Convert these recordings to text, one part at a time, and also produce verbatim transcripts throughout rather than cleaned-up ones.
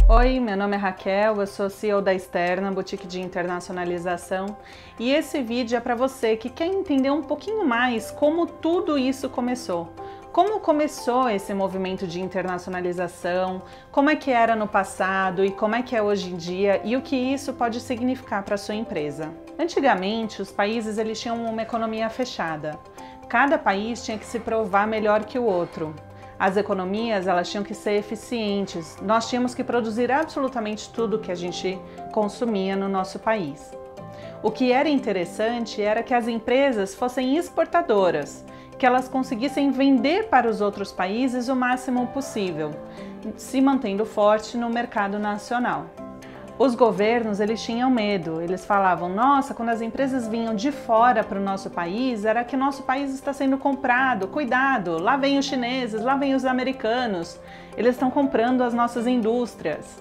Oi, meu nome é Raquel, eu sou C E O da Externa, boutique de internacionalização, e esse vídeo é para você que quer entender um pouquinho mais como tudo isso começou. Como começou esse movimento de internacionalização, como é que era no passado e como é que é hoje em dia e o que isso pode significar para a sua empresa. Antigamente, os países eles tinham uma economia fechada. Cada país tinha que se provar melhor que o outro. As economias elas tinham que ser eficientes, nós tínhamos que produzir absolutamente tudo que a gente consumia no nosso país. O que era interessante era que as empresas fossem exportadoras, que elas conseguissem vender para os outros países o máximo possível, se mantendo forte no mercado nacional. Os governos eles tinham medo, eles falavam, nossa, quando as empresas vinham de fora para o nosso país, era que nosso país está sendo comprado, cuidado, lá vem os chineses, lá vem os americanos, eles estão comprando as nossas indústrias.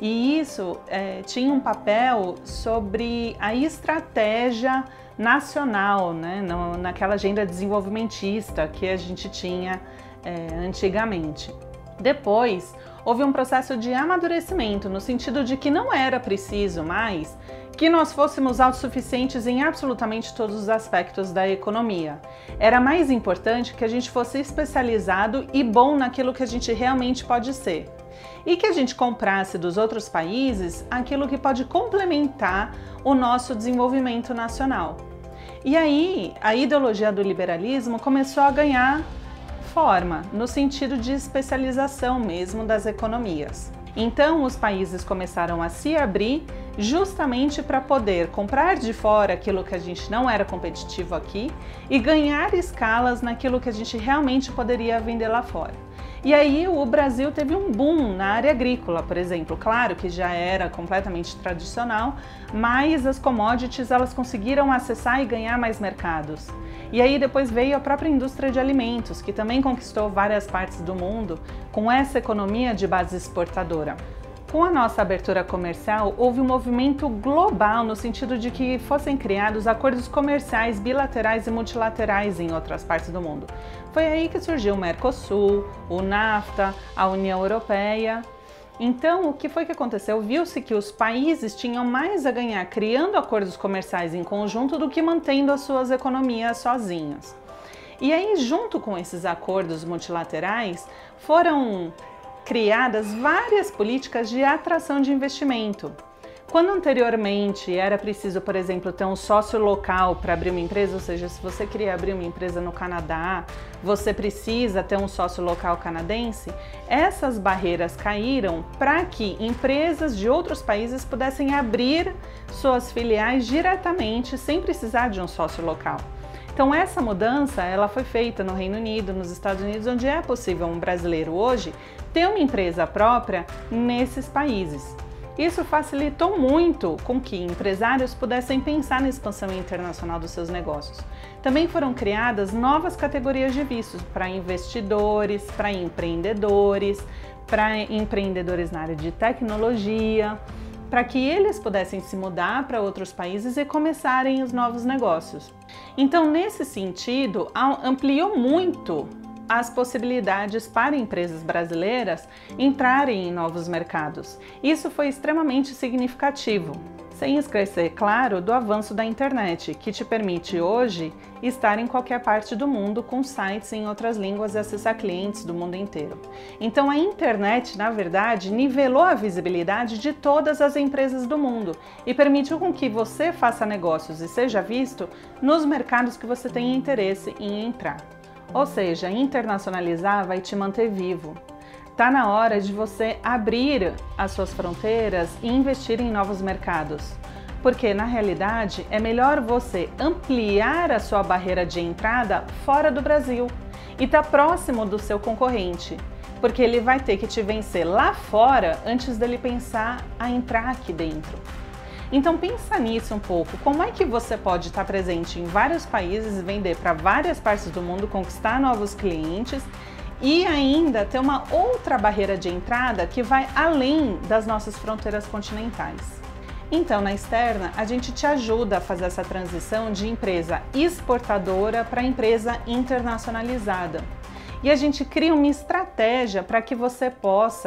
E isso é, tinha um papel sobre a estratégia nacional, né, no, naquela agenda desenvolvimentista que a gente tinha é, antigamente. Depois, houve um processo de amadurecimento, no sentido de que não era preciso mais que nós fôssemos autossuficientes em absolutamente todos os aspectos da economia. Era mais importante que a gente fosse especializado e bom naquilo que a gente realmente pode ser. E que a gente comprasse dos outros países aquilo que pode complementar o nosso desenvolvimento nacional. E aí, a ideologia do liberalismo começou a ganhar forma, no sentido de especialização mesmo das economias. Então, os países começaram a se abrir justamente para poder comprar de fora aquilo que a gente não era competitivo aqui e ganhar escalas naquilo que a gente realmente poderia vender lá fora. E aí o Brasil teve um boom na área agrícola, por exemplo. Claro que já era completamente tradicional, mas as commodities elas conseguiram acessar e ganhar mais mercados. E aí depois veio a própria indústria de alimentos, que também conquistou várias partes do mundo com essa economia de base exportadora. Com a nossa abertura comercial, houve um movimento global no sentido de que fossem criados acordos comerciais bilaterais e multilaterais em outras partes do mundo. Foi aí que surgiu o Mercosul, o NAFTA, a União Europeia. Então, o que foi que aconteceu? Viu-se que os países tinham mais a ganhar criando acordos comerciais em conjunto do que mantendo as suas economias sozinhos. E aí, junto com esses acordos multilaterais, foram criadas várias políticas de atração de investimento. Quando anteriormente era preciso, por exemplo, ter um sócio local para abrir uma empresa, ou seja, se você queria abrir uma empresa no Canadá, você precisa ter um sócio local canadense, essas barreiras caíram para que empresas de outros países pudessem abrir suas filiais diretamente sem precisar de um sócio local. Então essa mudança ela foi feita no Reino Unido, nos Estados Unidos, onde é possível um brasileiro hoje ter uma empresa própria nesses países. Isso facilitou muito com que empresários pudessem pensar na expansão internacional dos seus negócios. Também foram criadas novas categorias de vistos para investidores, para empreendedores, para empreendedores na área de tecnologia, para que eles pudessem se mudar para outros países e começarem os novos negócios. Então, nesse sentido, ampliou muito as possibilidades para empresas brasileiras entrarem em novos mercados. Isso foi extremamente significativo, sem esquecer, claro, do avanço da internet, que te permite hoje estar em qualquer parte do mundo com sites em outras línguas e acessar clientes do mundo inteiro. Então a internet, na verdade, nivelou a visibilidade de todas as empresas do mundo e permitiu com que você faça negócios e seja visto nos mercados que você tem interesse em entrar. Ou seja, internacionalizar vai te manter vivo. Tá na hora de você abrir as suas fronteiras e investir em novos mercados. Porque, na realidade, é melhor você ampliar a sua barreira de entrada fora do Brasil e estar próximo do seu concorrente. Porque ele vai ter que te vencer lá fora antes dele pensar a entrar aqui dentro. Então pensa nisso um pouco, como é que você pode estar presente em vários países, vender para várias partes do mundo, conquistar novos clientes e ainda ter uma outra barreira de entrada que vai além das nossas fronteiras continentais. Então, na Externa, a gente te ajuda a fazer essa transição de empresa exportadora para empresa internacionalizada. E a gente cria uma estratégia para que você possa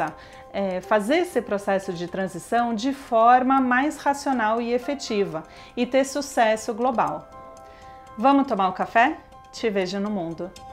é, fazer esse processo de transição de forma mais racional e efetiva e ter sucesso global. Vamos tomar um café? Te vejo no mundo!